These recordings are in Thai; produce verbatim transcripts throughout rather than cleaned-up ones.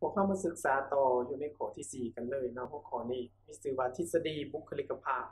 วกเรามาศึกษาต่ออยู่ในข้อที่สี่กันเลยเนาะหัวข้อนี้มีชื่อว่าทฤษฎีบุคลิกภาพ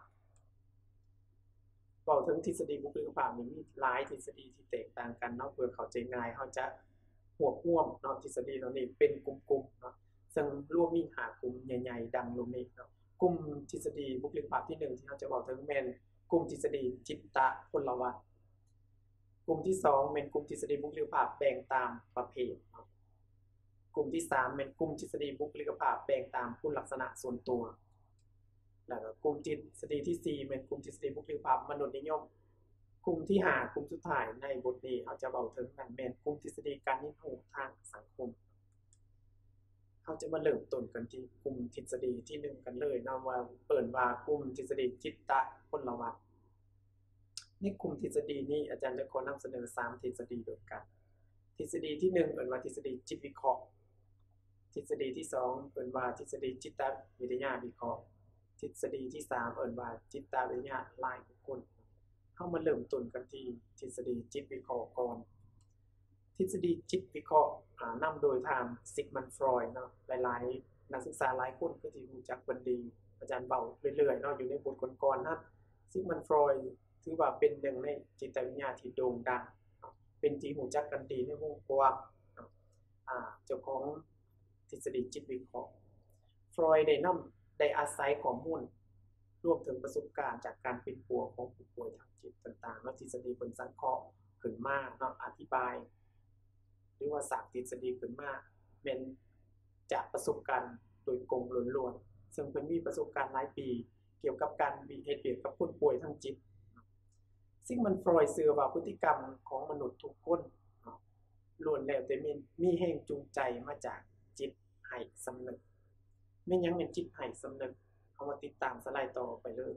เว้าถึงทฤษฎีบุคลิกภาพนี่มีหลายทฤษฎีที่แตกต่างกันเนาะเพื่อเข้าใจง่ายเราจะรวบรวมเนาะทฤษฎีเหล่านี้เป็นกลุ่มๆเนาะซึ่งรวมมีห้ากลุ่มใหญ่ๆดังลงนี้เนาะกลุ่มทฤษฎีบุคลิกภาพที่หนึ่งที่เราจะเว้าถึงแม่นกลุ่มทฤษฎีจิตตพลวัตกลุ่มที่สองแม่นกลุ่มทฤษฎีบุคลิกภาพแบ่งตามประเภทเนาะกลุ่มที่สามแม่นกลุ่มทฤษฎีบุคลิกภาพแบ่งตามคุณลักษณะส่วนตัวแล้วก็กลุ่มทฤษฎีที่สี่แม่นกลุ่มทฤษฎีบุคลิกภาพมนุษย์นิยมกลุ่มที่ห้ากลุ่มสุดท้ายในบทนี้เราจะเว้าถึงนั่นแม่นกลุ่มทฤษฎีการเรียนรู้ทางสังคมเราจะมาเริ่มต้นกันที่กลุ่มทฤษฎีที่หนึ่งกันเลยเนาะว่าเอิ้นว่ากลุ่มทฤษฎีจิตตพลวัตในกลุ่มทฤษฎีนี้อาจารย์จะขอนำเสนอสามทฤษฎีด้วยกันทฤษฎีที่หนึ่งเอิ้นว่าทฤษฎีจิตวิเคราะห์ทฤษฎีที่สองเอิ้นว่าทฤษฎีจิตวิทยาวิเคราะห์ทฤษฎีที่สามเอิ้นว่าจิตวิทยารายบุคคลเฮามาเริ่มต้นกันที่ทฤษฎีจิตวิเคราะห์ก่อนทฤษฎีจิตวิเคราะห์อ่านำโดยทางซิกมันฟรอยด์เนาะหลายๆนักศึกษาหลายคนก็สิรู้จักเพิ่นดีอาจารย์เว้าเรื่อยๆเนาะอยู่ในบทก่อนๆนั้นซิกมันฟรอยด์ถือว่าเป็นหนึ่งในจิตวิทยาที่โด่งดังเป็นที่รู้จักกันดีในวงกว้างเนาะอ่าเจ้าของทฤษฎีจิตวิเคราะห์ฟรอยด์ได้นำได้อาศัยข้อมูลรวมถึงประสบการณ์จากการเป็นป่วยของผู้ป่วยทางจิตต่างๆแล้วทฤษฎีเพิ่นสังเคราะห์ขึ้นมาเนาะอธิบายหรือว่าสร้างทฤษฎีขึ้นมาแม่นจากประสบการณ์โดยตรงล้วนๆซึ่งเพิ่นมีประสบการณ์หลายปีเกี่ยวกับการเฮ็ดเวียกกับคนป่วยทางจิตซิกมันฟรอยด์เชื่อว่าพฤติกรรมของมนุษย์ทุกคนเนาะล้วนแล้วแต่มีมีแรงจูงใจมาจากจิตให้สำนึกแม่นหยังแม่นจิตให้สำนึกเฮามาติดตามสไลด์ต่อไปเลย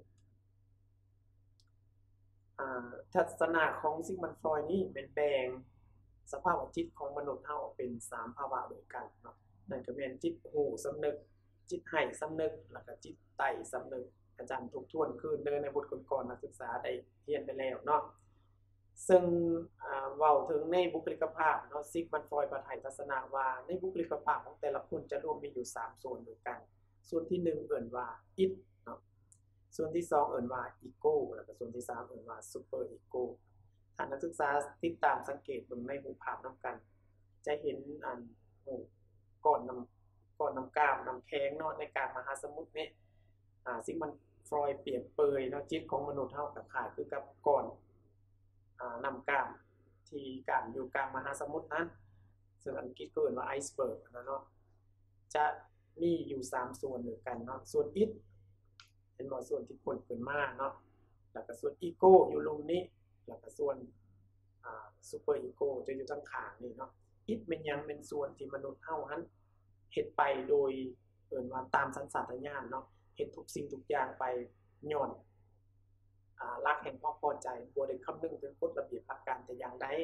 อ่าทัศนะของซิกมันฟรอยด์นี้แม่นแบ่งสภาวะจิตของมนุษย์เฮาออกเป็นสามภาวะด้วยกันเนาะนั่นก็แม่นจิตรู้สำนึกจิตให้สำนึกแล้วก็จิตใต้สำนึกอาจารย์ทบทวนคืนเด้อในบทก่อนๆนักศึกษาได้เรียนไปแล้วเนาะซึ่งอ่าเว้าถึงในบุคลิกภาพเนาะซิกมันฟรอยด์ประให้ทัศนะว่าในบุคลิกภาพของแต่ละคนจะรวมมีอยู่สามส่วนด้วยกันส่วนที่หนึ่งเอิ้นว่า id เนาะส่วนที่สองเอิ้นว่า ego แล้วก็ส่วนที่สามเอิ้นว่า super ego ถ้านักศึกษาติดตามสังเกตเบิ่งในรูปภาพนํากันจะเห็นอันโอ้ก้อนน้ำก้อนน้ำกล้ามน้ำแข็งเนาะในกาบมหาสมุทรนี่อ่าซิกมันฟรอยด์เปรียบเปยเนาะจิตของมนุษย์เฮาก็คล้ายคือกับก้อนอ่าน้ำกล้ามที่กลางอยู่กลางมหาสมุทรนั้นซึ่งอังกฤษก็เอิ้นว่าไอซ์เบิร์กนะเนาะจะมีอยู่สามส่วนด้วยกันเนาะส่วน id เป็นบ่ส่วนที่พ้นขึ้นมาเนาะแล้วก็ส่วน ego อยู่ลุมนี้แล้วก็ส่วนอ่า super ego จะอยู่ทางข้างนี่เนาะ id แม่นหยังเป็นส่วนที่มนุษย์เฮานั้นเฮ็ดไปโดยเอิ้นว่าตามสัญชาตญาณเนาะเฮ็ดทุกสิ่งทุกอย่างไปย้อนอ่ารักแห่งความพอใจบ่ได้คำนึงถึงกฎระเบียบหลักการแต่อย่างใด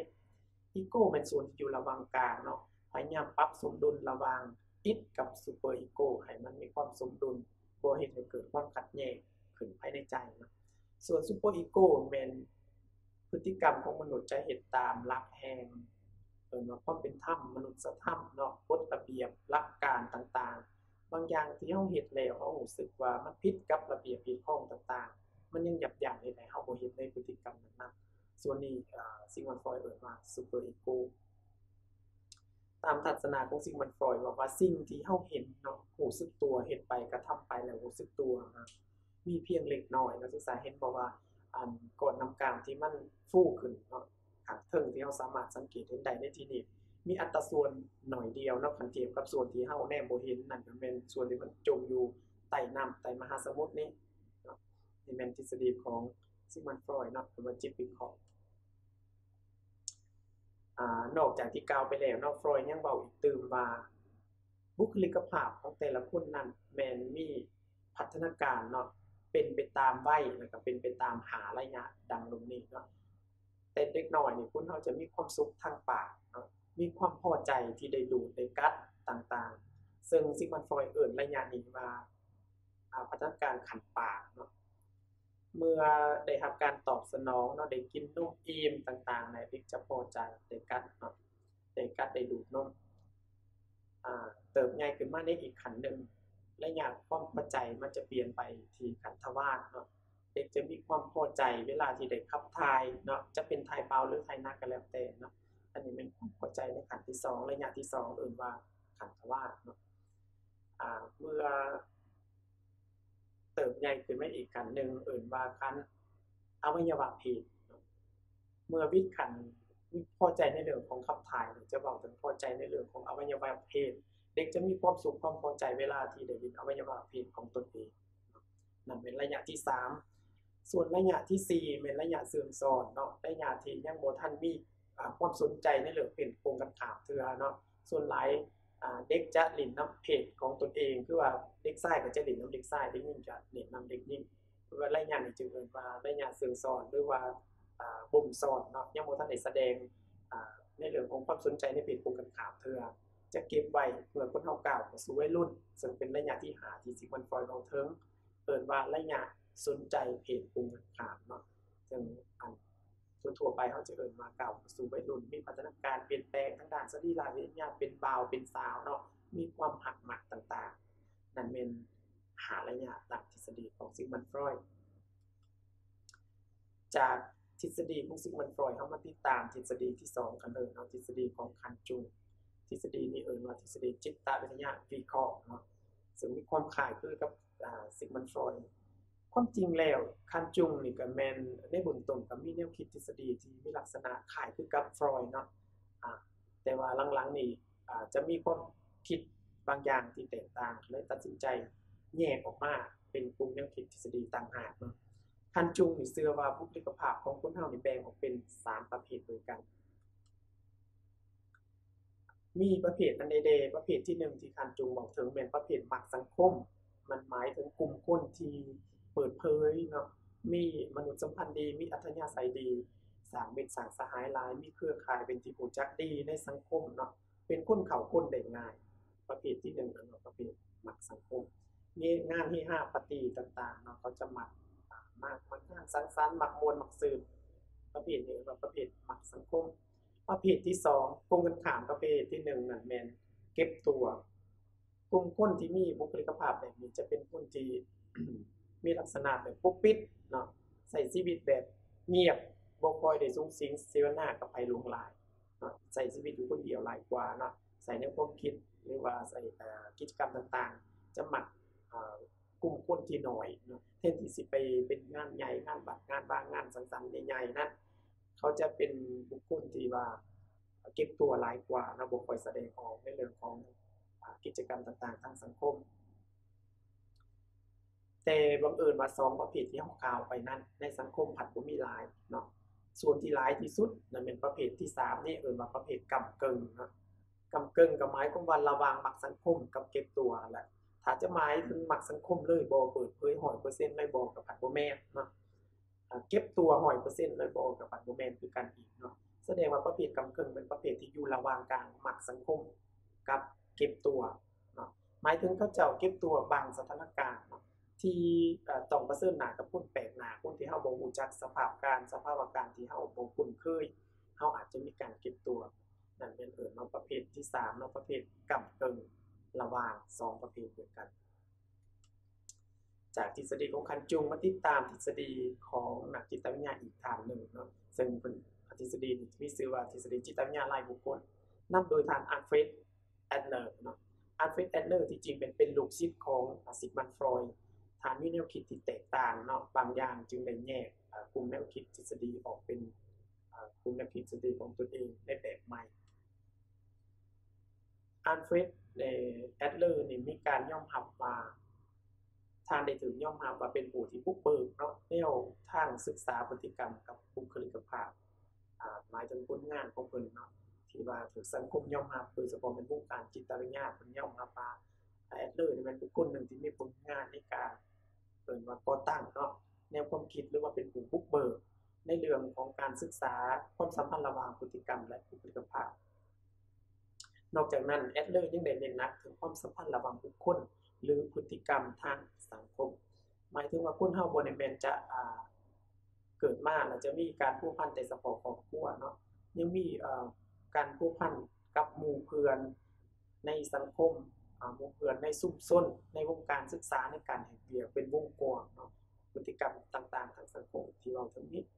ego แม่นส่วนที่อยู่ระหว่างกลางเนาะพยายามปรับสมดุลระหว่าง id กับ super ego ให้มันมีความสมดุลบ่เฮ็ดให้เกิดความขัดแย้งขึ้นภายในใจเนาะส่วน super ego แม่นพฤติกรรมของมนุษย์จะเฮ็ดตามหลักแห่งเอิ้นว่าความเป็นธรรมมนุษยธรรมเนาะกฎระเบียบหลักการต่างๆบางอย่างที่เฮาเฮ็ดแล้วเฮารู้สึกว่ามันผิดกับระเบียบผิดข้องต่างๆมันยังยับยั้งเฮ็ดให้เฮาบ่เฮ็ดในพฤติกรรมนั้นๆส่วนนี้อ่าซิกมันฟรอยด์เอิ้นว่า super ego ตามทัศนะของซิกมันฟรอยด์ว่าว่าสิ่งที่เฮาเห็นเนาะรู้สึกตัวเฮ็ดไปกระทำไปแล้วรู้สึกตัวนะมีเพียงเล็กน้อยนักศึกษาเห็นบ่ว่าอันก้อนน้ำกลางที่มันฟูขึ้นเนาะข้างเทิงที่เฮาสามารถสังเกตเห็นได้ในที่นี้มีอัตราส่วนน้อยเดียวเนาะคันเทียบกับส่วนที่เฮาแนมบ่เห็นนั่นก็แม่นส่วนที่มันจมอยู่ใต้น้ำใต้มหาสมุทรนี้เนาะนี่แม่นทฤษฎีของซิกมันฟรอยด์เนาะหรือว่าจิตวิเคราะห์อ่านอกจากที่กล่าวไปแล้วเนาะฟรอยด์ยังเว้าอีกตื่มว่าบุคลิกภาพของแต่ละคนนั้นแม่นมีพัฒนาการเนาะเป็นไปตามวัยแล้วก็เป็นไปตามหาระยะดังลงนี้เนาะแต่เด็กน้อยนี่คนเฮาจะมีความสุขทางปากเนาะมีความพอใจที่ได้ดูดได้กัดต่างๆซึ่งซิกมันฟรอยด์เอิ้นระยะนี้ว่าอ่าพัฒนาการคันปากเนาะเมื่อได้รับการตอบสนองเนาะได้กินนมอิ่มต่างๆเนี่ยเด็กจะพอใจได้กัดเนาะได้กัดได้ดูดนมอ่าเติบใหญ่ขึ้นมาในอีกขั้นหนึ่งระยะความพอใจมันจะเปลี่ยนไปที่ขันธวารเนาะเด็กจะมีความพอใจเวลาที่ได้ขับถ่ายเนาะจะเป็นถ่ายเบาหรือถ่ายหนักก็แล้วแต่เนาะอันนี้เป็นความพอใจในขั้นที่สองระยะที่สองเอ่ยว่าขันธวารเนาะอ่าเมื่อเติบใหญ่ขึ้นมาอีกขั้นหนึ่งเอ่ยว่าขั้นอวัยวะเพศเมื่อวิขันพอใจในเรื่องของขับถ่ายจะบอกถึงพอใจในเรื่องของอวัยวะเพศเด็กจะมีความสุขความพอใจเวลาที่ได้ยินอวัยวะเพศของตนเองนั่นเป็นระยะที่สามส่วนระยะที่สี่เป็นระยะเสื่อมซ้อนเนาะระยะที่ยังบ่ทันมีความสนใจในเรื่องเป็นโครงกันข้ามเทื่อเนาะส่วนหลายเด็กจะเล่นน้ำเพศของตนเองคือว่าเด็กชายก็จะเล่นน้ำเด็กชายเด็กหญิงจะเล่นน้ำเด็กหญิงว่าระยะนี้จึงเอิ้นว่าระยะเสื่อมซ้อนหรือว่าบ่มซ้อนเนาะยังบ่ทันได้แสดงในเรื่องของความสนใจในเพศโครงกันข้ามเทื่อจะเก็บไว้เมื่อคนเฮาก้าวเข้าสู่วัยรุ่นซึ่งเป็นระยะที่ห้าที่ซิกมันฟรอยด์บอกถึงเอิ้นว่าระยะสนใจเพศโครงกันข้ามเนาะซึ่งอันทั่วๆไปเฮาจะเอิ้นว่าก้าวเข้าสู่วัยรุ่นมีพัฒนาการเปลี่ยนแปลงทางด้านสรีระวิทยาเป็นบ่าวเป็นสาวเนาะมีความหักมักต่างๆนั่นแม่นห้าระยะตามทฤษฎีของซิกมันฟรอยด์จากทฤษฎีของซิกมันฟรอยด์เฮามาติดตามทฤษฎีที่สองกันเลยเนาะทฤษฎีของคันจุงทฤษฎีนี้เอิ้นว่าทฤษฎีจิตวิทยาวิเคราะห์เนาะซึ่งมีความคล้ายคลึงกับอ่าซิกมันฟรอยด์ความจริงแล้วคันจุงนี่ก็แม่นในเบื้องต้นก็มีแนวคิดทฤษฎีที่มีลักษณะคล้ายคือกับฟรอยด์เนาะอ่าแต่ว่าหลังๆนี่อ่าจะมีความคิดบางอย่างที่แตกต่างเลยตัดสินใจแยกออกมาเป็นกลุ่มแนวคิดทฤษฎีต่างหากเนาะคันจุงนี่เชื่อว่าบุคลิกภาพของคนเฮานี่แบ่งออกเป็นสามประเภทด้วยกันมีประเภทอันใดๆประเภทที่หนึ่งที่คันจุงบอกถึงเป็นประเภทมักสังคมมันหมายถึงกลุ่มคนที่เปิดเผยเนาะมีมนุษยสัมพันธ์ดีมีอัธยาศัยดีสร้างมิตรสร้างสหายหลายมีเครือข่ายเป็นที่รู้จักดีในสังคมเนาะเป็นคนเข้าคนได้ง่ายประเภทที่หนึ่งอันว่าประเภทมักสังคมมีงานเฮฮาปาร์ตี้ต่างๆเนาะเขาจะมักมากมักงานสังสรรค์มักม่วนมักซื่นประเภทนี้ว่าประเภทมักสังคมประเภทที่สองตรงกันข้ามประเภทที่หนึ่งนั่นแม่นเก็บตัวกลุ่มคนที่มีบุคลิกภาพแบบนี้จะเป็นคนที่ มีลักษณะแบบปกปิดเนาะใช้ชีวิตแบบเงียบบ่ค่อยได้สุงสิงเสวนากับไผหลวงหลายเนาะใช้ชีวิตอยู่คนเดียวหลายกว่าเนาะใส่ในความคิดหรือว่าใส่เอ่อกิจกรรมต่างๆจะมักอ่ากลุ่มคนที่น้อยเนาะแทนที่สิไปเป็นงานใหญ่งานบัดงานบางงานสังสรรค์ใหญ่ๆนะเขาจะเป็นบุคคลที่ว่าเก็บตัวหลายกว่านะบ่ค่อยแสดงออกในเรื่องของกิจกรรมต่างๆทางสังคมแต่บังเอิญว่าสองประเภทที่เฮากล่าวไปนั้นในสังคมผัดบ่มีหลายเนาะส่วนที่หลายที่สุดนั่นเป็นประเภทที่สามนี่เอิ้นว่าประเภทกำเกิงเนาะกำเกิงก็หมายความว่าระหว่างมักสังคมกับเก็บตัวนั่นแหละถ้าจะหมายถึงมักสังคมเลยบ่เปิดเผย หนึ่งร้อยเปอร์เซ็นต์ เลยบ่ก็ผัดบ่แม่นเนาะอ่าเก็บตัว หนึ่งร้อยเปอร์เซ็นต์ เลยบ่ก็ผัดบ่แม่นคือกันอีกเนาะแสดงว่าประเภทกำเกิงเป็นประเภทที่อยู่ระหว่างกลางมักสังคมกับเก็บตัวเนาะหมายถึงเขาเจ้าเก็บตัวบางสถานการณ์เนาะที่ต้องเผชิญหน้ากับคนแปลกหน้าคนที่เฮาบ่รู้จักสภาพการสภาวะการที่เฮาบ่คุ้นเคยเฮาอาจจะมีการเก็บตัวนั่นเป็นเอิ้นว่าประเภทที่สามเนาะประเภทกำเกิงระหว่างสองประเภทด้วยกันจากทฤษฎีของคันจุงมาติดตามทฤษฎีของนักจิตวิทยาอีกทางหนึ่งเนาะซึ่งเป็นทฤษฎีที่มีชื่อว่าทฤษฎีจิตวิทยารายบุคคลนำโดยท่านอัลเฟรดแอดเลอร์เนาะอัลเฟรดแอดเลอร์ที่จริงเป็นเป็นลูกศิษย์ของซิกมันฟรอยด์ฐานมีแนวคิดที่แตกต่างเนาะบางอย่างจึงได้แยกกลุ่มแนวคิดทฤษฎีออกเป็นกลุ่มแนวคิดทฤษฎีของตนเองในแบบใหม่อัลเฟรดแอดเลอร์นี่มีการยอมรับว่าท่านได้ถูกยอมรับว่าเป็นผู้ที่บุกเบิกเนาะแนวทางศึกษาพฤติกรรมกับบุคลิกภาพอ่าหมายถึงผลงานของเพิ่นเนาะที่ว่าถูกสังคมยอมรับโดยเฉพาะเป็นวงการจิตวิทยาเพิ่นยอมรับว่าแอดเลอร์นี่เป็นบุคคลหนึ่งที่มีผลงานในการเอิ้นว่าก่อตั้งเนาะแนวความคิดหรือว่าเป็นผู้บุกเบิกในเรื่องของการศึกษาความสัมพันธ์ระหว่างพฤติกรรมและบุคลิกภาพนอกจากนั้นแอดเลอร์ยังได้เน้นหนักถึงความสัมพันธ์ระหว่างบุคคลหรือพฤติกรรมทางสังคมหมายถึงว่าคนเฮาบ่ได้แม่นจะอ่าเกิดมาแล้วจะมีการผูกพันแต่เฉพาะครอบครัวเนาะยังมีเอ่อการผูกพันกับหมู่เพื่อนในสังคมอ่าหมู่เพื่อนในชุมชนในวงการศึกษาในการเฮ็ดเวียกเป็นวงกว้างเนาะพฤติกรรมต่างๆทางสังคมที่เว้าถึงนี้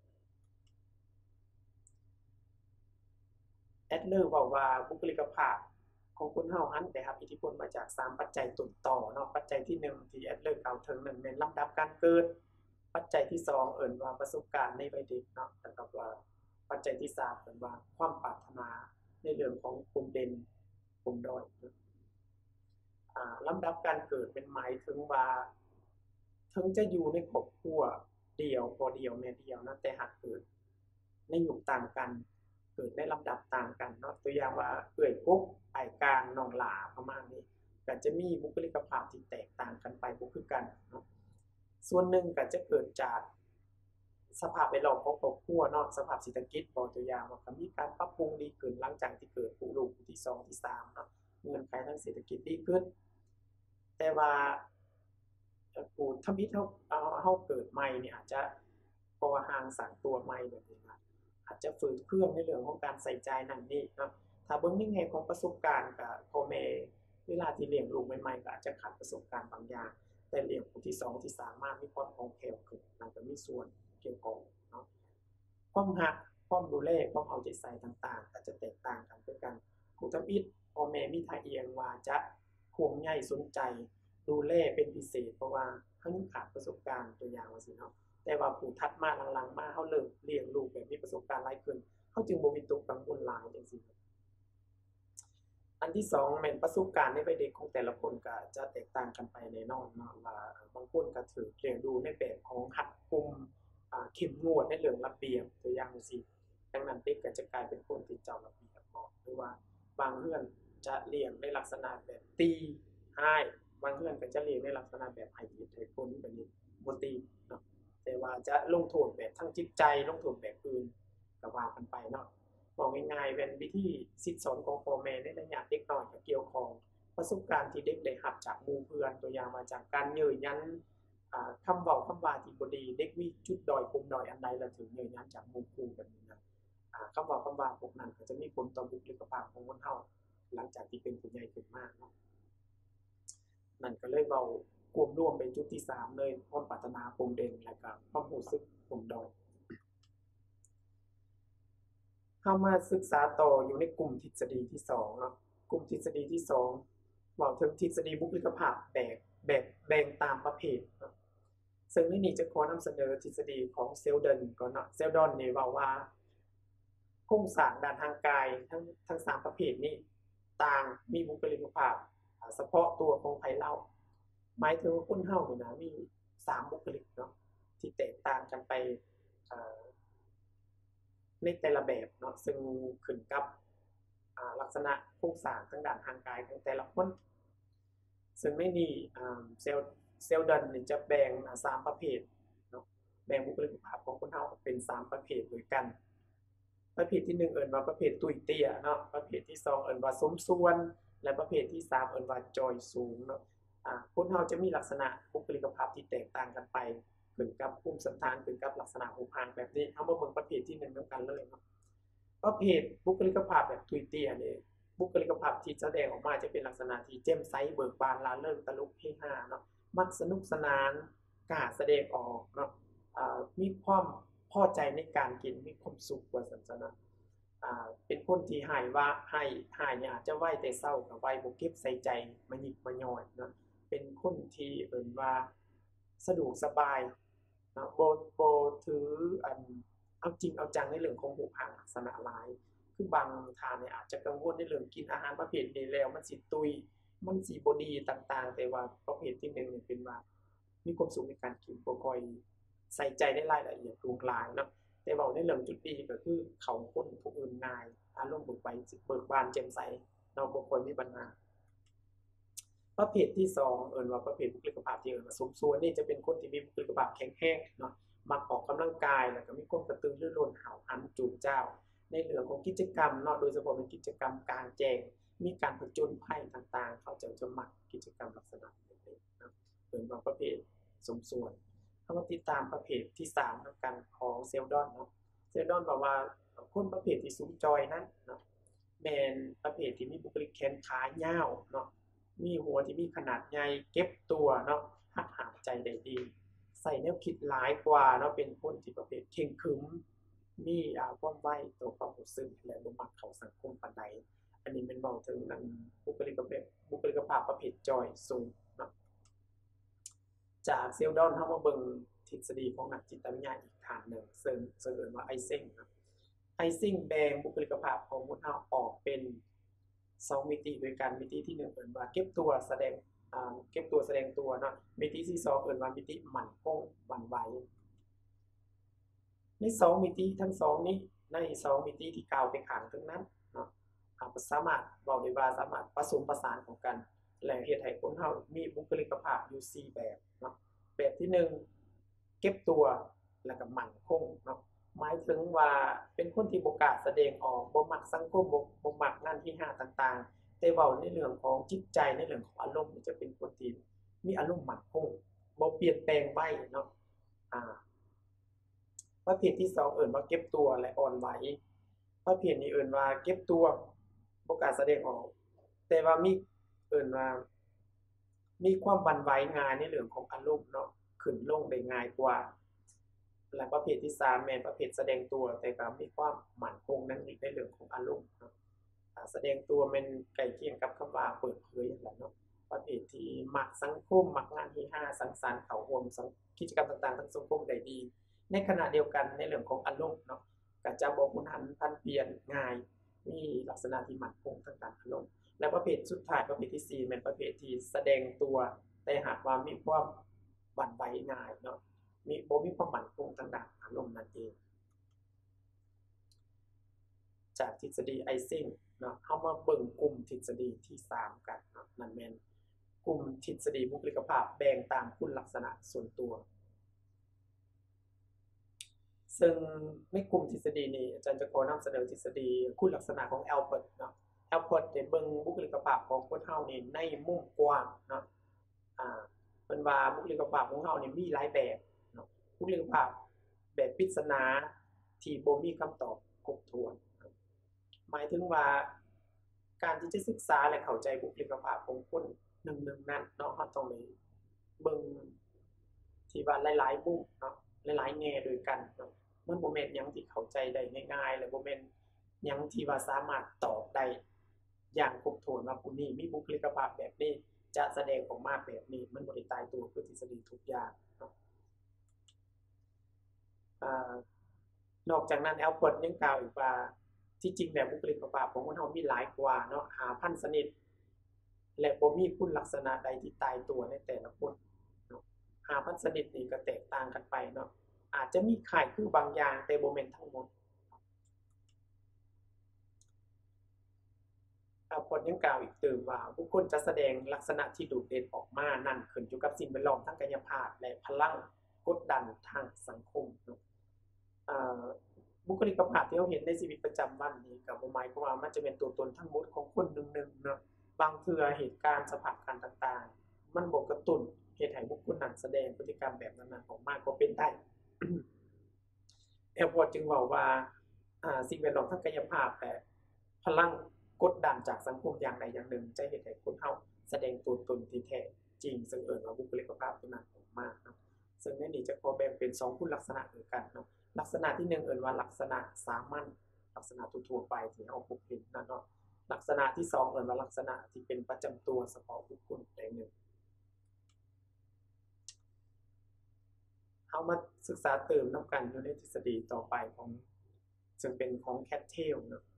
แอดเลอร์เว้าว่าบุคลิกภาพของคนเฮาหั้นได้รับอิทธิพลมาจากสามปัจจัยต้นต่อเนาะปัจจัยที่หนึ่งที่แอดเลอร์กล่าวถึงนั้นแม่นลำดับการเกิดปัจจัยที่สองเอิ้นว่าประสบการณ์ในวัยเด็กเนาะแล้วก็ว่าปัจจัยที่สามเอิ้นว่าความปรารถนาในเรื่องของปมเด่นปมด้อยอ่าลำดับการเกิดเป็นหมายถึงว่าถึงจะอยู่ในครอบครัวเดี่ยวพ่อเดี่ยวแม่เดี่ยวนะแต่หากเกิดในยุคต่างกันเกิดในลำดับต่างกันเนาะตัวอย่างว่าเอื้อยกกอ้ายกลางน้องหลาประมาณนี้ก็จะมีบุคลิกภาพที่แตกต่างกันไปบ่คือกันเนาะส่วนหนึ่งก็จะเกิดจากสภาพแวดล้อมของครอบครัวเนาะสภาพเศรษฐกิจบ่ตัวอย่างว่าก็มีการปรับปรุงดีขึ้นหลังจากที่เกิดผู้ลูกผู้ที่สองที่สามเนาะเงื่อนไขทางเศรษฐกิจดีขึ้นแต่ว่าเอ่อผู้ทมิตเฮาเอ่อเฮาเกิดใหม่นี่อาจจะพอห่างสร้างตัวใหม่แบบนี้นะอาจจะฝืดเคืองในเรื่องของการใส่ใจนั่นนี่เนาะถ้าเบิ่งในแง่ของประสบการณ์ก็พ่อแม่เวลาที่เลี้ยงลูกใหม่ๆก็อาจจะขาดประสบการณ์บางอย่างแต่เลี้ยงผู้ที่สองที่สามมามีความคล่องแคล่วขึ้นนั่นก็มีส่วนเกี่ยวข้องเนาะความรักความดูแลความเอาใจใส่ต่างๆก็จะแตกต่างกันคือกันผู้ทมิตพ่อแม่มีท่าเอียงว่าจะห่วงใยสนใจดูแลเป็นพิเศษเพราะว่าเฮายังขาดประสบการณ์ตัวอย่างว่าซี้เนาะแต่ว่าผู้ถัดมาหลังๆมาเฮาเริ่มเลี้ยงลูกแบบมีประสบการณ์หลายขึ้นเฮาจึงบ่วิตกกังวลหลายจังซี่อันที่สองแม่นประสบการณ์ในวัยเด็กของแต่ละคนก็จะแตกต่างกันไปแน่นอนเนาะว่าบางคนก็ถูกเลี้ยงดูในแบบของรัดกุมอ่าเข้มงวดในเรื่องระเบียบตัวอย่างจังซี่ดังนั้นเด็กก็จะกลายเป็นคนที่เจ้าระเบียบเนาะหรือว่าบางเรือนจะเลี้ยงในลักษณะแบบตีร้ายบางเรือนก็จะเลี้ยงในลักษณะแบบให้เหตุให้ผลแบบนี้บ่ตีเนาะแต่ว่าจะลงโทษแบบทางจิตใจลงโทษแบบอื่นก็ว่ากันไปเนาะ บอกง่ายๆเป็นวิธีสิทธิสอนของพ่อแม่ในระยะเด็กน้อยก็เกี่ยวข้องประสบการณ์ที่เด็กได้รับจากหมู่เพื่อนตัวอย่างมาจากการเย้ยหยันอ่าคำเว้าคำว่าที่บ่ดีเด็กมีจุดด้อยปมด้อยอันใดแล้วถูกเย้ยหยันจากหมู่ครูแบบนี้นะอ่าคำเว้าคำว่าพวกนั้นก็จะมีผลต่อบุคลิกภาพของคนเราหลังจากที่เป็นผู้ใหญ่ขึ้นมาเนาะนั่นก็เลยเว้ารวมรวมเป็นจุดที่สามเลยความปรารถนาปมเด่นแล้วก็ความรู้สึกปมด้อย เข้ามาศึกษาต่ออยู่ในกลุ่มทฤษฎีที่สองเนาะกลุ่มทฤษฎีที่สองเว้าถึงทฤษฎีบุคลิกภาพแบกแบบแบ่งตามประเภทเนาะซึ่งในนี้จะขอนำเสนอทฤษฎีของเซลดอนก่อนเนาะเซลดอนนี่เว้าว่าโครงสร้างด้านทางกายทั้งทั้งสามประเภทนี้ต่างมีบุคลิกภาพอ่าเฉพาะตัวของไผเล่าหมายถึงว่าคนเฮานี่นะมีสามบุคลิกเนาะที่แตกต่างกันไปอ่า ในแต่ละแบบเนาะซึ่งขึ้นกับอ่าลักษณะโครงสร้างทางด้านทางกายของแต่ละคนซึ่งในนี้อ่าเซลเซลดันนี่จะแบ่งอ่าสามประเภทเนาะแบ่งบุคลิกภาพของคนเฮาเป็นสามประเภทด้วยกันประเภทที่หนึ่งเอิ้นว่าประเภทตุ้ยเตี้ยเนาะประเภทที่สองเอิ้นว่าสมส่วนและประเภทที่สามเอิ้นว่าจอยสูงเนาะอ่าคนเฮาจะมีลักษณะบุคลิกภาพที่แตกต่างกันไปขึ้นกับภูมิสันฐานขึ้นกับลักษณะรูปร่างแบบนี้เฮามาเบิ่งประเภทที่หนึ่งนำกันเลยเนาะ ประเภทบุคลิกภาพแบบทุยเตี้ยนี่บุคลิกภาพที่แสดงออกมาจะเป็นลักษณะที่แจ่มใสเบิกบานร่าเริงตลกเฮฮาเนาะมักสนุกสนานกล้าแสดงออกเนาะอ่ามีความพอใจในการกินมีความสุขว่าซั่นซะนะอ่าเป็นคนที่ให้ว่าให้ให้เนี่ยอาจจะไวแต่เช้าก็ไวบ่เก็บใส่ใจมาหยิกมาย้อยเนาะเป็นคนที่เอิ้นว่าสะดวกสบายเนาะบ่บ่ถืออัน เอาจริงเอาจังในเรื่องของรูปร่างลักษณะหลายคือบางท่านเนี่ยอาจจะกังวลในเรื่องกินอาหารประเภทนี้แล้วมันสิตุยมันสิบ่ดีต่างๆแต่ว่าประเภทที่หนึ่งนี่เป็นว่ามีความสุขในการกินบ่ค่อยใส่ใจในรายละเอียดหรูหราเนาะแต่เว้าในเรื่องจุดดีก็คือเข้าคนผู้อื่นง่ายอารมณ์เบิกใบเบิกบานแจ่มใสเนาะบ่ค่อยมีปัญหา ประเภทที่สองเอิ้นว่าประเภทบุคลิกภาพที่เอิ้นว่าสมส่วนนี่จะเป็นคนที่มีบุคลิกภาพแข็งแรงเนาะมักออกกำลังกายแล้วก็มีความกระตือรือร้นหาวหันจูงเจ้าในเรื่องของกิจกรรมเนาะโดยเฉพาะเป็นกิจกรรมกลางแจ้งมีการผจญภัยต่างๆเขาจะจะมักกิจกรรมลักษณะแบบนี้เนาะเอิ้นว่าประเภทสมส่วนเข้ามาติดตามประเภทที่สามแล้วกันของเซลดอนเนาะเซลดอนบอกว่าคนประเภทที่สูงจอยนั้นเนาะแม่นประเภทที่มีบุคลิกแขนขายาวเนาะมีหัวที่มีขนาดใหญ่เก็บตัวเนาะหักหามใจได้ดีใส่แนวคิดหลายกว่าเนาะเป็นคนที่ประเภทเข่งขรึมมีอ่าความไวต่อความรู้สึกและบ่มักเข้าสังคมปานใดอันนี้แม่นเว้าถึงอันบุคลิกแบบบุคลิกภาพประเภทจอยสูงเนาะจากเซลดอนเฮามาเบิ่งทฤษฎีของนักจิตวิทยาอีกทางหนึ่งซึ่งซึ่งเอิ้นว่าไอเซงเนาะไอเซงแบ่งบุคลิกภาพของมนุษย์เฮาออกเป็นสองมิติด้วยกันมิติที่หนึ่งเอิ้นว่าเก็บตัวแสดงอ่าเก็บตัวแสดงตัวเนาะมิติที่สองเอิ้นว่ามิติมั่นคงหวั่นไหวในสองมิติทั้งสองนี้ในสองมิติที่กล่าวไปข้างถึงนั้นเนาะอ่าสามารถเว้าได้ว่าสามารถผสมผสานเข้ากันและเฮ็ดให้คนเฮามีบุคลิกภาพอยู่สี่แบบเนาะแบบที่หนึ่งเก็บตัวแล้วก็มั่นคงเนาะหมายถึงว่าเป็นคนที่บ่กล้าแสดงออกบ่มักสังคมบ่บ่มักนั่นที่ห้าต่างๆแต่เว้าในเรื่องของจิตใจในเรื่องของอารมณ์จะเป็นคนที่มีอารมณ์มั่นคงบ่เปลี่ยนแปลงไวเนาะอ่า ประเภทที่สองเอิ้นว่าเก็บตัวและอ่อนไหวประเภทนี้เอิ้นว่าเก็บตัวบ่กล้าแสดงออกแต่ว่ามีเอิ้นว่ามีความหวั่นไหวง่ายในเรื่องของอารมณ์เนาะขึ้นลงได้ง่ายกว่าและประเภทที่สามแม่นประเภทแสดงตัวแต่ก็มีความมั่นคงในในเรื่องของอารมณ์เนาะอ่าแสดงตัวแม่นใกล้เคียงกับคำว่าเปิดเผยนั่นแหละเนาะประเภทที่มักสังคมมักงานเฮฮาสังสรรค์เข้าร่วมสังกิจกรรมต่างๆทางสังคมได้ดี ในขณะเดียวกันในเรื่องของอารมณ์เนาะก็จะบ่หุนหันพลันเปลี่ยนง่ายมีลักษณะที่มั่นคงทางด้านอารมณ์และประเภทสุดท้ายประเภทที่สี่แม่นประเภทที่แสดงตัวแต่หากว่ามีความหวั่นไหวง่ายเนาะมีบ่มีความมั่นคงทางด้านอารมณ์นั่นเองจากทฤษฎี Eysenck เนาะเฮามาเบิ่งกลุ่มทฤษฎีที่สามกันเนาะนั่นแม่นกลุ่มทฤษฎีบุคลิกภาพแบ่งตามคุณลักษณะส่วนตัว ซึ่งในกลุ่มทฤษฎีนี้อาจารย์จะขอนำเสนอทฤษฎีคุณลักษณะของ Albert เนาะ Albert ได้เบิ่งบุคลิกภาพของคนเฮานี่ในมุมกว้างเนาะอ่าเพิ่นว่าบุคลิกภาพของเฮานี่มีหลายแบบเนาะบุคลิกภาพแบบปริศนาที่บ่มีคำตอบครบถ้วนหมายถึงว่าการที่จะศึกษาและเข้าใจบุคลิกภาพของคนหนึ่งๆนั้นเนาะเราต้องได้เบิ่งที่ว่าหลายๆมุมเนาะหลายๆแง่ด้วยกันเนาะมันบ่แม่นหยังที่เข้าใจได้ง่ายๆและบ่แม่นหยังที่ว่าสามารถตอบได้อย่างครบถ้วนว่าผู้นี้มีบุคลิกภาพแบบนี้จะแสดงออกมาแบบนี้มันบ่ได้ตายตัวคือทฤษฎีทุกอย่างเนาะอ่านอกจากนั้น Albert ยังกล่าวอีกว่าที่จริงแล้วบุคลิกภาพของคนเฮามีหลายกว่าเนาะห้าพันชนิดและบ่มีคุณลักษณะใดที่ตายตัวในแต่ละคนเนาะห้าพันชนิดนี้ก็แตกต่างกันไปเนาะอาจจะมีคล้ายคือบางอย่างแต่บ่แม่นทั้งหมด ผลยังกล่าวอีกเติมว่าบุคคลจะแสดงลักษณะที่โดดเด่นออกมานั่นขึ้นอยู่กับสิ่งแวดล้อมทางกายภาพและพลังกดดันทางสังคมเนาะบุคลิกภาพที่เราเห็นในชีวิตประจำวันนี้ก็บ่หมายความว่ามันจะเป็นตัวตนทั้งหมดของคนหนึ่งๆเนาะบางเทื่อเหตุการณ์สภาพการณ์ต่างๆมันบ่กระตุ้นเฮ็ดให้บุคคลนั้นแสดงพฤติกรรมแบบนั้นๆออกมาก็เป็นได้ แอลพอร์ตจึงบอกว่าสิ่งแวดล้อมทางกายภาพและพลังกดดันจากสังคมอย่างใดอย่างหนึ่งจะเห็นให้คนเฮาแสดงตัวตนที่แท้จริงซึ่งเอิ้นว่าบุคลิกภาพตัวนั้นออกมาเนาะซึ่งในนี้จะขอแบ่งเป็นสองคุณลักษณะด้วยกันเนาะลักษณะที่หนึ่งเอิ้นว่าลักษณะสามัญลักษณะทั่วๆไปที่เฮาพบเห็นนั่นเนาะลักษณะที่สองเอิ้นว่าลักษณะที่เป็นประจำตัวเฉพาะบุคคลใดหนึ่งเฮามาศึกษาเติมนำกันอยู่ในทฤษฎีต่อไปของซึ่งเป็นของ Cattell เนาะ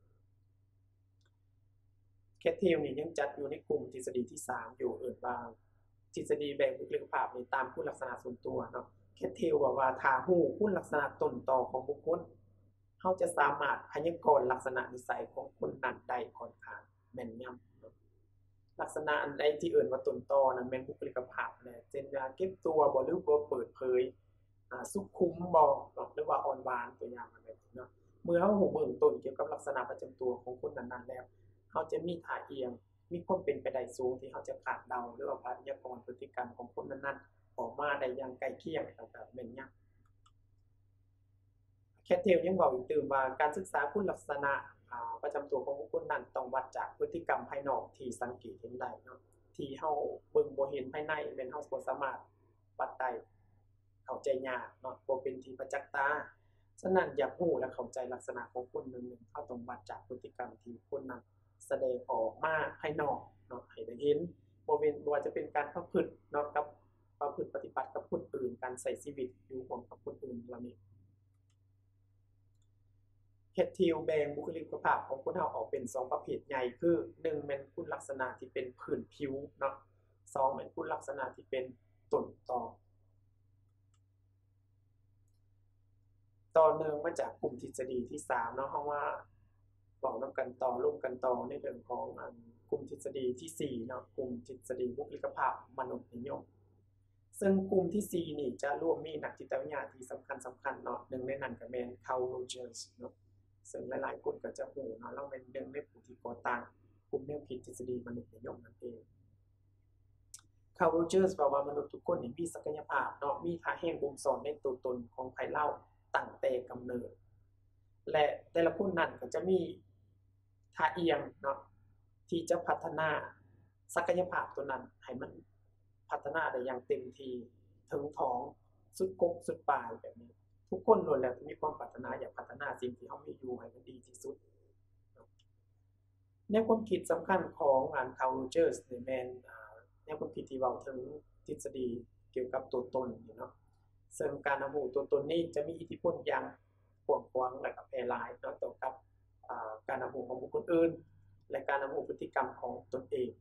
Cattell นี่ยังจัดอยู่ในกลุ่มทฤษฎีที่สามอยู่เอิ้นว่าทฤษฎีแบ่งบุคลิกภาพนี่ตามคุณลักษณะส่วนตัวเนาะ Cattell บอกว่าถ้ารู้คุณลักษณะต้นตอของบุคคลเฮาจะสามารถพยากรณ์ลักษณะนิสัยของคนนั้นได้ค่อนข้างแม่นยำเนาะลักษณะอันใดที่เอิ้นว่าต้นตอนั้นแม่นบุคลิกภาพแหละเช่นว่าเก็บตัวบ่หรือบ่เปิดเผยอ่าสุขุมบ่เนาะหรือว่าอ่อนหวานตัวอย่างแบบนี้เนาะเมื่อเฮารู้เบื้องต้นเกี่ยวกับลักษณะประจำตัวของคนนั้นๆแล้วเฮาจะมีท่าเอียงมีความเป็นไปได้สูงที่เฮาจะคาดเดาหรือว่าพยากรณ์พฤติกรรมของคนนั้นๆออกมาได้อย่างใกล้เคียงแล้วก็แม่นยำ Cattell ยังบอกอีกตื่มว่าการศึกษาคุณลักษณะอ่าประจำตัวของบุคคลนั้นต้องวัดจากพฤติกรรมภายนอกที่สังเกตเห็นได้เนาะที่เฮาเบิ่งบ่เห็นภายในแม่นเฮาบ่สามารถวัดได้เข้าใจยากเนาะบ่เป็นที่ประจักษ์ตาฉะนั้นอยากรู้และเข้าใจลักษณะของคนหนึ่งๆเฮาต้องวัดจากพฤติกรรมที่คนนั้นแสดงออกมาภายนอกเนาะให้ได้เห็นบ่แม่นบ่ว่าจะเป็นการประพฤติเนาะกับประพฤติปฏิบัติกับคนอื่นการใช้ชีวิตอยู่ร่วมกับคนอื่นเหล่านี้เฮ็ดที่แบ่งบุคลิกภาพของคนเฮาออกเป็นสองประเภทใหญ่คือหนึ่งแม่นคุณลักษณะที่เป็นพื้นผิวเนาะสองแม่นคุณลักษณะที่เป็นต้นตอต่อเนื่องมาจากกลุ่มทฤษฎีที่สามเนาะเฮาว่าเว้านำกันต่อร่วมกันต่อในเรื่องของอันกลุ่มทฤษฎีที่สี่เนาะกลุ่มทฤษฎีบุคลิกภาพมนุษย์นิยมซึ่งกลุ่มที่สี่นี่จะรวมมีนักจิตวิทยาที่สำคัญๆเนาะหนึ่งในนั้นก็แม่น Carl Rogers เนาะซึ่งหลายๆคนก็จะรู้เนาะเราเป็นหนึ่งในผู้ที่ก่อตั้งกลุ่มแนวคิดทฤษฎีมนุษย์นิยมนั่นเอง Carl Rogers บอกว่ามนุษย์ทุกคนนี่มีศักยภาพเนาะมีท่าแห่งบ่มสอนในตัวตนของไผเล่าตั้งแต่กำเนิดและแต่ละคนนั้นก็จะมีท่าเอียงเนาะที่จะพัฒนาศักยภาพตัวนั้นให้มันพัฒนาได้อย่างเต็มที่ถึงท้องสุดกกสุดปลายแบบนี้ทุกคนล้วนแล้วมีความปรารถนาอยากพัฒนาสิ่งที่เฮามีอยู่ให้มันดีที่สุดแนวความคิดสำคัญของงาน Carl Rogers นี่แม่นอ่าแนวความคิดที่เว้าถึงทฤษฎีเกี่ยวกับตัวตนนี่เนาะซึ่งการรับรู้ตัวตนนี้จะมีอิทธิพลอย่างกว้างขวางและก็แพร่หลายเนาะต่อกับอ่าการรับรู้ของบุคคลอื่นและการรับรู้พฤติกรรมของตนเอง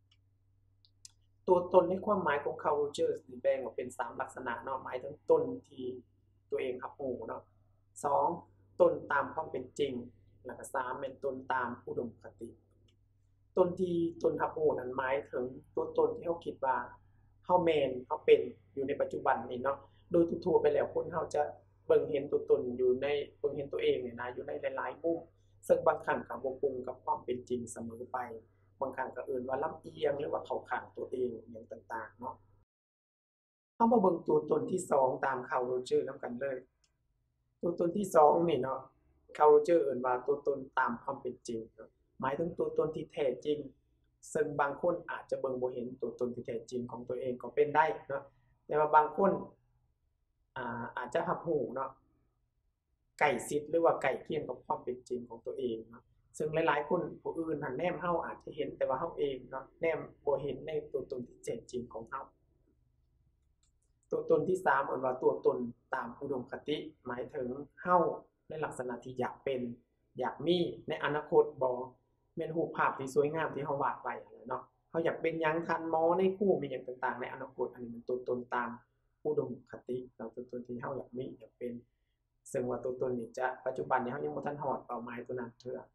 ตัวตนในความหมายของ Carl Rogers นี่แบ่งออกเป็นสามลักษณะเนาะหมายถึงตนที่ตัวเองรับรู้เนาะสองตนตามความเป็นจริงแล้วก็สามแม่นตนตามอุดมคติตนที่ตนรับรู้นั้นหมายถึงตัวตนที่เฮาคิดว่าเฮาแม่นเฮาเป็นอยู่ในปัจจุบันนี้เนาะโดยทั่วๆไปแล้วคนเฮาจะเบิ่งเห็นตัวตนอยู่ในเบิ่งเห็นตัวเองเนี่ยนะอยู่ในหลายๆมุมซึ่งบางครั้งก็บ่ตรงกับความเป็นจริงเสมอไปบางครั้งก็เอิ้นว่าลำเอียงหรือว่าเข้าข้างตัวเองหยังต่างๆเนาะเฮามาเบิ่งตัวตนที่สองตาม Carl Rogers นำกันเลยตัวตนที่สองนี่เนาะ Carl Rogers เอิ้นว่าตัวตนตามความเป็นจริงเนาะหมายถึงตัวตนที่แท้จริงซึ่งบางคนอาจจะเบิ่งบ่เห็นตัวตนที่แท้จริงของตัวเองก็เป็นได้เนาะแต่ว่าบางคนอ่าอาจจะรับรู้เนาะใกล้ชิดหรือว่าใกล้เคียงกับความเป็นจริงของตัวเองเนาะซึ่งหลายๆคนผู้อื่นหั้นแนมเฮาอาจจะเห็นแต่ว่าเฮาเองเนาะแนมบ่เห็นในตัวตนที่แท้จริงของเฮาตัวตนที่สามเอิ้นว่าตัวตนตามอุดมคติหมายถึงเฮาในลักษณะที่อยากเป็นอยากมีในอนาคตบ่แม่นรูปภาพที่สวยงามที่เฮาวาดไว้นั่นแหละเนาะเฮาอยากเป็นหยังทันหมอในครูมีหยังต่างๆในอนาคตอันนี้มันตัวตนตามอุดมคติเนาะตัวตนที่เฮาอยากมีอยากเป็นซึ่งว่าตัวตนนี่จะปัจจุบันนี้เฮายังบ่ทันฮอดเป้าหมายตัวนั้นเทื่อ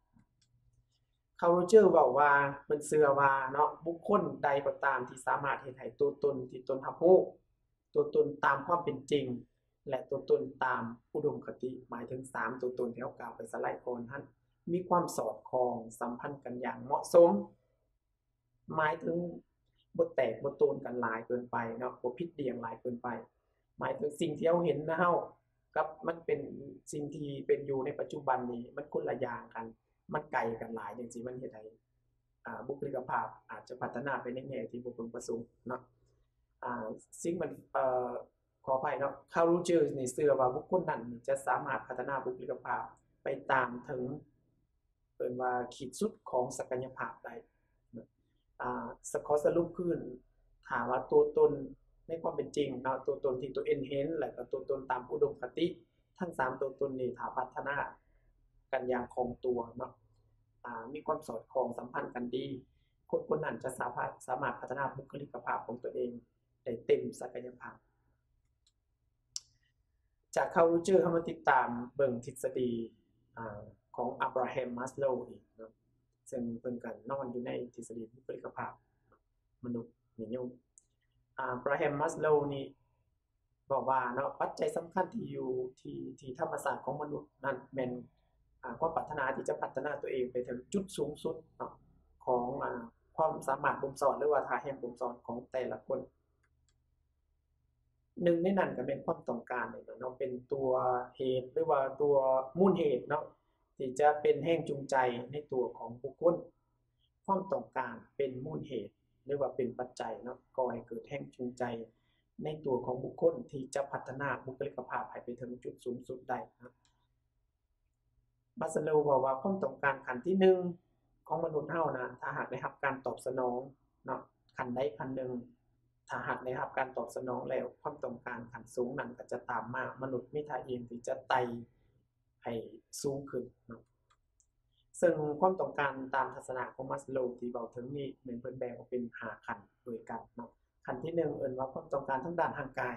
Carl Rogers เว้าว่าเพิ่นเชื่อว่าเนาะบุคคลใดก็ตามที่สามารถเฮ็ดให้ตัวตนที่ตนรับรู้ตัวตนตามความเป็นจริงและตัวตนตามอุดมคติหมายถึงสามตัวตนที่เฮากล่าวไปสไลด์ก่อนนั้นมีความสอดคล้องสัมพันธ์กันอย่างเหมาะสมหมายถึงบ่แตกบ่โตนกันหลายเกินไปเนาะบ่ผิดเดี่ยงหลายเกินไปหมายถึงสิ่งที่เฮาเห็นนะเฮากับมันเป็นสิ่งที่เป็นอยู่ในปัจจุบันนี้มันคนละอย่างกันมันไกลกันหลายจังซี่มันเฮ็ดให้อ่าบุคลิกภาพอาจจะพัฒนาไปในแง่ที่บ่พึงประสงค์เนาะอ่าสิ่งมันเอ่อขออภัยเนาะ Carl Rogers นี่เชื่อว่าบุคคลนั้นจะสามารถพัฒนาบุคลิกภาพไปตามถึงเอิ้นว่าขีดสุดของศักยภาพได้อ่าขอสรุปคือถ้าว่าตัวตนในความเป็นจริงเนาะตัวตนที่ตัวเองเห็นและก็ตัวตนตามอุดมคติทั้งสามตัวตนนี้ถ้าพัฒนากันอย่างคงตัวเนาะอ่ามีความสอดคล้องสัมพันธ์กันดีคนคนนั้นจะสามารถสามารถพัฒนาบุคลิกภาพของตัวเองได้เต็มศักยภาพจาก Carl Rogers เฮามาติดตามเบิ่งทฤษฎีอ่าของ Abraham Maslow อีกเนาะซึ่งเพิ่นก็นอนอยู่ในทฤษฎีบุคลิกภาพมนุษย์นิยมอ่า Abraham Maslow นี่บอกว่าเนาะปัจจัยสำคัญที่อยู่ที่ที่ธรรมชาติของมนุษย์นั้นแม่นอ่าความปรารถนาที่จะพัฒนาตัวเองไปถึงจุดสูงสุดเนาะของอ่าความสามารถบ่มสอนหรือว่าท่าแห่งบ่มสอนของแต่ละคนหนึ่งในนั้นก็เป็นความต้องการนี่แหละเนาะเป็นตัวเหตุหรือว่าตัวมูลเหตุเนาะที่จะเป็นแรงจูงใจในตัวของบุคคลความต้องการเป็นมูลเหตุหรือว่าเป็นปัจจัยเนาะก่อให้เกิดแรงจูงใจในตัวของบุคคลที่จะพัฒนาบุคลิกภาพให้ไปถึงจุดสูงสุดได้นะมัสโลว์บอกว่าความต้องการขั้นที่หนึ่งของมนุษย์เฮานะถ้าหากได้รับการตอบสนองเนาะขั้นใดขั้นหนึ่งถ้าหากได้รับการตอบสนองแล้วความต้องการขั้นสูงนั้นก็จะตามมามนุษย์มีท่าเองที่จะไต่ให้สูงขึ้นเนาะซึ่งความต้องการตามทัศนะของมัสโลว์ที่เว้าถึงนี้แม่นเพิ่นแบ่งออกเป็นห้าขั้นด้วยกันเนาะขั้นที่หนึ่งเอิ้นว่าความต้องการทางด้านทางกาย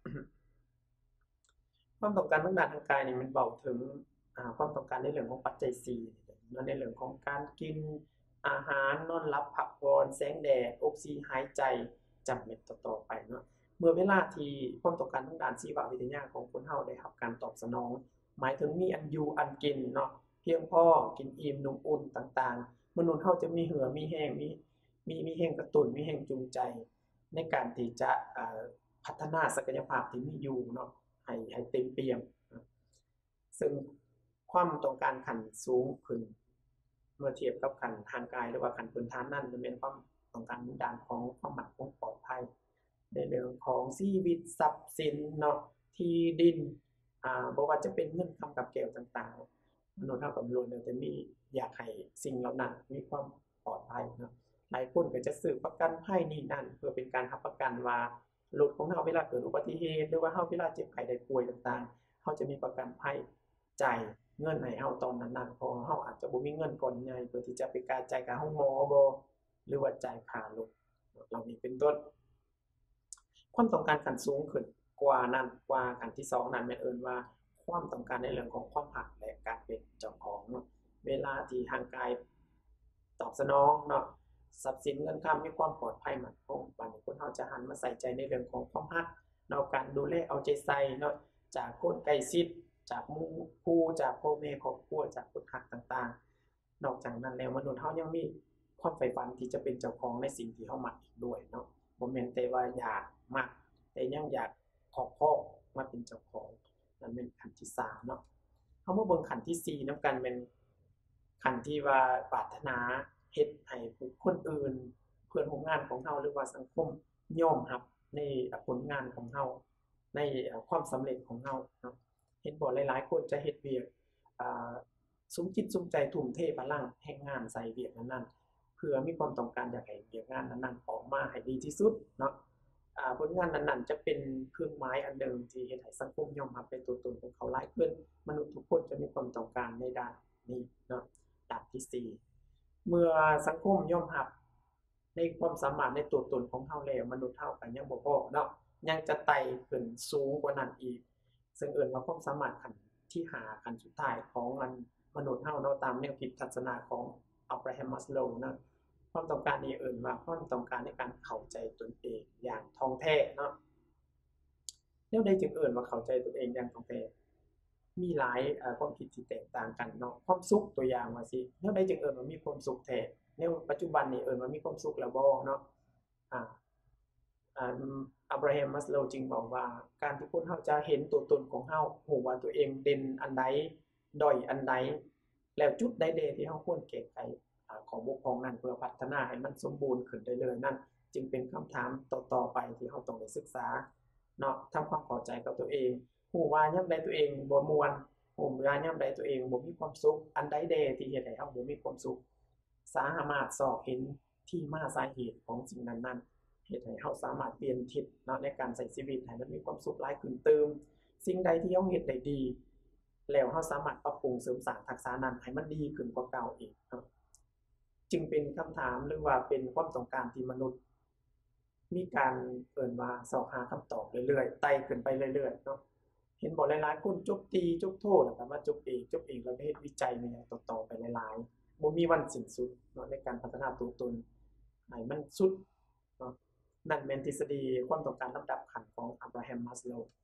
ความต้องการทางด้านทางกายนี่มันเว้าถึงอ่าความต้องการในเรื่องของปัจจัยสี่เนาะในเรื่องของการกินอาหารนอนหลับพักผ่อนแสงแดดออกซิหายใจจำเป็นต่อๆไปเนาะเมื่อเวลาที่ความต้องการทางด้านชีววิทยาของคนเฮาได้รับการตอบสนองหมายถึงมีอันอยู่อันกินเนาะเพียงพอกินอิ่มนุ่มอุ่นต่างๆมนุษย์เฮาจะมีเหือมีแรงมีมีมีแรงกระตุ้นมีแรงจูงใจในการที่จะอ่าพัฒนาศักยภาพที่มีอยู่เนาะให้ให้เต็มเปี่ยมซึ่งความต้องการขั้นสูงขึ้นเมื่อเทียบกับขั้นทางกายหรือว่าขั้นพื้นฐานนั้นมันเป็นความต้องการในด้านของความมั่นคงปลอดภัยในเรื่องของชีวิตทรัพย์สินเนาะที่ดินอ่าบ่ว่าจะเป็นเงินคำกับแก้วต่างๆมนุษย์เฮาก็ล้วนแล้วแต่มีอยากให้สิ่งเหล่านั้นมีความปลอดภัยเนาะหลายคนก็จะซื้อประกันภัยนี่นั่นเพื่อเป็นการรับประกันว่ารถของเฮาเวลาเกิดอุบัติเหตุหรือว่าเฮาเวลาเจ็บไข้ได้ป่วยต่างๆเฮาจะมีประกันภัยจ่ายเงินให้เฮาตอนนั้นๆเพราะเฮาอาจจะบ่มีเงินก้อนใหญ่เพื่อที่จะไปจ่ายค่าโรงหมอบ่หรือว่าจ่ายค่ารถเหล่านี้เป็นต้นความต้องการขั้นสูงขึ้นกว่านั้นกว่าขั้นที่สองนั้นแม่นเอิ้นว่าความต้องการในเรื่องของความรักและการเป็นเจ้าของเนาะเวลาที่ร่างกายตอบสนองเนาะทรัพย์สินเงินคำมีความปลอดภัยมั่นคงบัดนี้คนเฮาจะหันมาใส่ใจในเรื่องของความรักเนาะการดูแลเอาใจใส่เนาะจากคนใกล้ชิดจากหมู่คู่จากพ่อแม่ครอบครัวจากคนรักต่างๆนอกจากนั้นแล้วมนุษย์เฮายังมีความใฝ่ฝันที่จะเป็นเจ้าของในสิ่งที่เฮามักอีกด้วยเนาะบ่แม่นแต่ว่าอยากมักแต่ยังอยากครอบครองมาเป็นเจ้าของนั่นเป็นขั้นที่สามเนาะเฮามาเบิ่งขั้นที่สี่นำกันแม่นขั้นที่ว่าปรารถนาเฮ็ดให้บุคคลอื่นเพื่อนร่วมงานของเฮาหรือว่าสังคมยอมรับในผลงานของเฮาในความสำเร็จของเฮาเนาะเห็นบ่หลายๆคนจะเฮ็ดเวียกอ่าสุมจิตสุมใจทุ่มเทพลังแห่งงานใส่เวียกนั้นๆเพื่อมีความต้องการอยากให้เวียกงานนั้นๆออกมาให้ดีที่สุดเนาะอ่าผลงานนั้นๆจะเป็นเครื่องหมายอันหนึ่งที่เฮ็ดให้สังคมยอมรับในตัวตนของเขาหลายขึ้นมนุษย์ทุกคนจะมีความต้องการในด้านนี้เนาะด้านที่สี่เมื่อสังคมยอมรับในความสามารถในตัวตนของเฮาแล้วมนุษย์เฮาก็ยังบ่พอเนาะยังจะไต่ขึ้นสูงกว่านั้นอีกซึ่งเอิ้นว่าความสามารถขั้นที่ห้าขั้นสุดท้ายของมันมนุษย์เฮาเนาะตามแนวคิดทัศนะของอับราฮัม มัสโลว์นะความต้องการนี้เอิ้นว่าความต้องการในการเข้าใจตนเองอย่างท่องแท้เนาะแนวใดจึงเอิ้นว่าเข้าใจตนเองอย่างท่องแท้มีหลายเอ่อความคิดที่แตกต่างกันเนาะความสุขตัวอย่างว่าสิแนวใดจึงเอิ้นว่ามีความสุขแท้แนวปัจจุบันนี้เอิ้นว่ามีความสุขแล้วบ่เนาะอ่า อ่าอับราฮัม มัสโลว์จึงบอกว่าการที่คนเฮาจะเห็นตัวตนของเฮารู้ว่าตัวเองเด่นอันใดด้อยอันใดแล้วจุดใดเดที่เฮาควรแก้ไขอ่าของบกพร่องนั้นเพื่อพัฒนาให้มันสมบูรณ์ขึ้นเรื่อยๆนั่นจึงเป็นคำถามต่อๆไปที่เฮาต้องได้ศึกษาเนาะทำความเข้าใจกับตัวเองรู้ว่ายามใดตัวเองบ่ม่วนรู้ว่ายามใดตัวเองบ่มีความสุขอันใดแดที่เฮ็ดให้เฮาบ่มีความสุขสามารถสอบเห็นที่มาสาเหตุของสิ่งนั้นๆเฮ็ดให้เฮาสามารถเปลี่ยนทิศเนาะในการใช้ชีวิตให้มันมีความสุขหลายขึ้นเติมสิ่งใดที่เฮาเฮ็ดได้ดีแล้วเฮาสามารถปรับปรุงเสริมสร้างทักษะนั้นให้มันดีขึ้นกว่าเก่าอีกเนาะจึงเป็นคำถามหรือว่าเป็นความต้องการที่มนุษย์มีการเอิ้นว่าเสาะหาคำตอบเรื่อยๆไต่ขึ้นไปเรื่อยๆเนาะเห็นบ่หลายๆคนจบตรีจบโทแล้วก็มาจบเอกจบเอกแล้วก็เฮ็ดวิจัยมาหยังต่อๆไปหลายๆบ่มีวันสิ้นสุดเนาะในการพัฒนาตัวตนให้มันสุดเนาะนั่นแม่นทฤษฎีความต้องการลำดับขั้นของอับราฮัม มัสโลว์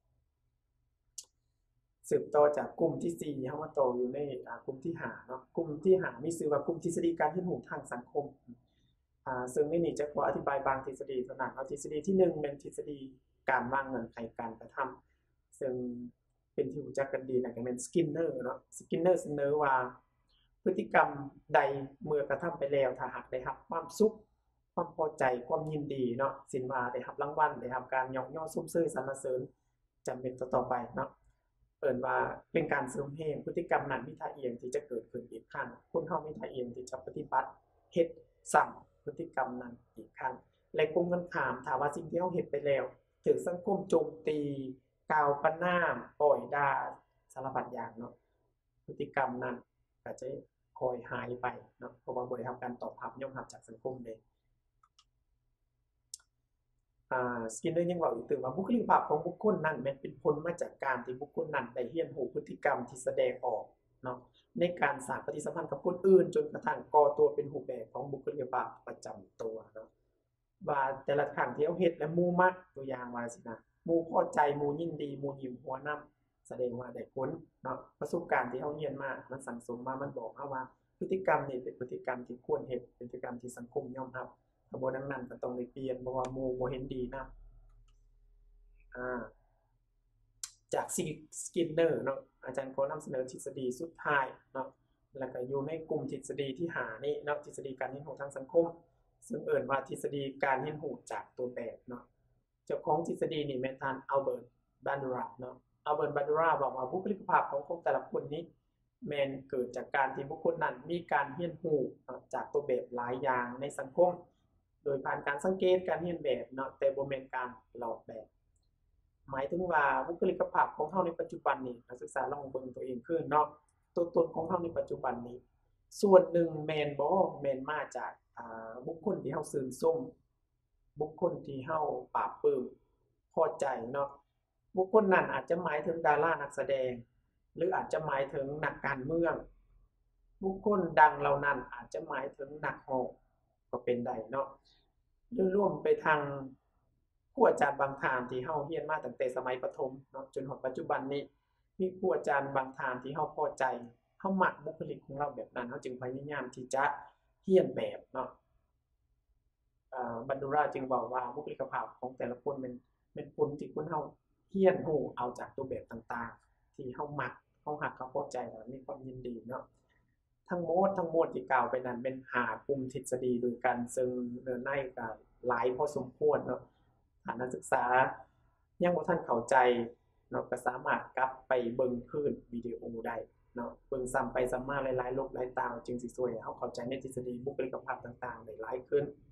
สืบต่อจากกลุ่มที่สี่เฮามาต่ออยู่ในอ่ากลุ่มที่ห้าเนาะกลุ่มที่ห้ามีชื่อว่ากลุ่มทฤษฎีการเรียนรู้ทางสังคมอ่าซึ่งในนี้จะขออธิบายบางทฤษฎีเท่านั้นเนาะทฤษฎีที่หนึ่งเป็นทฤษฎีการวางเงื่อนไขการกระทำซึ่งเป็นที่รู้จักกันดีนั่นก็แม่น Skinner เนาะ Skinner เสนอว่าพฤติกรรมใดเมื่อกระทำไปแล้วถ้าหากได้รับความสุขคความพอใจความยินดีเนาะสินว่าได้รับรางวัลได้รับการยกย่องชมเชยสรรเสริญจำเป็นต่อๆไปเนาะเอิ้นว่าเป็นการเสริมแรงพฤติกรรมนั้นมีท่าเอียงที่จะเกิดขึ้นอีกครั้งคนเฮามีท่าเอียงที่จะปฏิบัติเฮ็ดซ้ำพฤติกรรมนั้นอีกครั้งและกลุ่มกันข้ามถ้าว่าสิ่งที่เฮาเฮ็ดไปแล้วถูกสังคมโจมตีกล่าวประณามปล่อยด่าสารพัดอย่างเนาะพฤติกรรมนั้นก็จะค่อยหายไปเนาะเพราะว่าบ่ได้รับการตอบรับยอมรับจากสังคมเดะอ่า Skinner ยังเว้าอีกตึงว่าบุคลิกภาพของบุคคลนั้นแม่นเป็นผลมาจากการที่บุคคลนั้นได้เรียนรู้พฤติกรรมที่แสดงออกเนาะในการสร้างปฏิสัมพันธ์กับคนอื่นจนกระทั่งก่อตัวเป็นรูปแบบของบุคลิกภาพประจำตัวเนาะว่าแต่ละครั้งที่เฮาเฮ็ดแล้วหมู่มักตัวอย่างว่าสินะหมู่พอใจหมู่ยินดีหมู่ยิ้มหัวนำแสดงว่าได้ผลเนาะประสบการณ์ที่เฮาเรียนมามันสั่งสมมามันบอกเฮาว่าพฤติกรรมนี้เป็นพฤติกรรมที่ควรเฮ็ดเป็นพฤติกรรมที่สังคมยอมรับถ้าบ่ดังนั้นก็ต้องได้เปลี่ยนเพราะว่าหมู่บ่เห็นดีนำอ่า จาก Skinner เนาะอาจารย์ขอนำเสนอทฤษฎีสุดท้ายเนาะแล้วก็อยู่ในกลุ่มทฤษฎีที่ห้านี้เนาะทฤษฎีการเรียนรู้ทางสังคมซึ่งเอิ้นว่าทฤษฎีการเรียนรู้จากตัวแบบเนาะเจ้าของทฤษฎีนี่แม่นท่านอัลเบิร์ตบันดูราเนาะอัลเบิร์ตบันดูราบอกว่าบุคลิกภาพของคนแต่ละคนนี้แม่นเกิดจากการที่บุคคลนั้นมีการเรียนรู้จากตัวแบบหลายอย่างในสังคมโดยผ่านการสังเกตการเรียนแบบเนาะแต่บ่แม่นการลอกแบบหมายถึงว่าบุคลิกภาพของเฮาในปัจจุบันนี้นักศึกษาลองเบิ่งตัวเองคือเนาะตัวตนของเฮาในปัจจุบันนี้ส่วนหนึ่งแม่นบ่แม่นมาจากอ่าบุคคลที่เฮาชื่นชมบุคคลที่เฮาปลาบปลื้มพอใจเนาะบุคคลนั้นอาจจะหมายถึงดารานักแสดงหรืออาจจะหมายถึงนักการเมืองบุคคลดังเหล่านั้นอาจจะหมายถึงนักร้องก็เป็นได้เนาะหรือรวมไปทางครูอาจารย์บางท่านที่เฮาเรียนมาตั้งแต่สมัยประถมเนาะจนฮอดปัจจุบันนี้มีครูอาจารย์บางท่านที่เฮาพอใจเฮามักบุคลิกของเราแบบนั้นเฮาจึงพยายามที่จะเรียนแบบเนาะอ่าบันดูราจึงเว้าว่าบุคลิกภาพของแต่ละคนแม่นแม่นผลที่คนเฮาเรียนรู้เอาจากตัวแบบต่างๆที่เฮามักเฮารักเฮาพอใจแล้วมีความยินดีเนาะทั้งหมดทั้งมวลที่กล่าวไปนั้นเป็นห้ากลุ่มทฤษฎีด้วยกันซึ่งเนื้อในก็หลายพอสมควรเนาะถ้านักศึกษายังบ่ทันเข้าใจเนาะก็สามารถกลับไปเบิ่งคืนวิดีโอได้เนาะเบิ่งซ้ำไปซ้ำมาหลายๆรอบหลายตาจึงสิช่วยให้เฮาเข้าใจในทฤษฎีบุคลิกภาพต่างๆได้หลายขึ้น